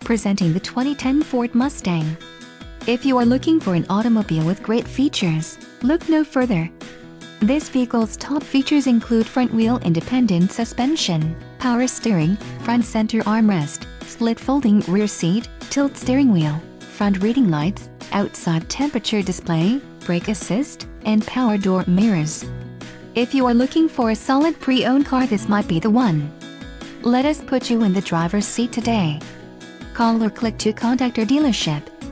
Presenting the 2010 Ford Mustang. If you are looking for an automobile with great features, look no further. This vehicle's top features include front-wheel independent suspension, power steering, front center armrest, split folding rear seat, tilt steering wheel, front reading lights, outside temperature display, brake assist, and power door mirrors. If you are looking for a solid pre-owned car, this might be the one. Let us put you in the driver's seat today. Call or click to contact our dealership.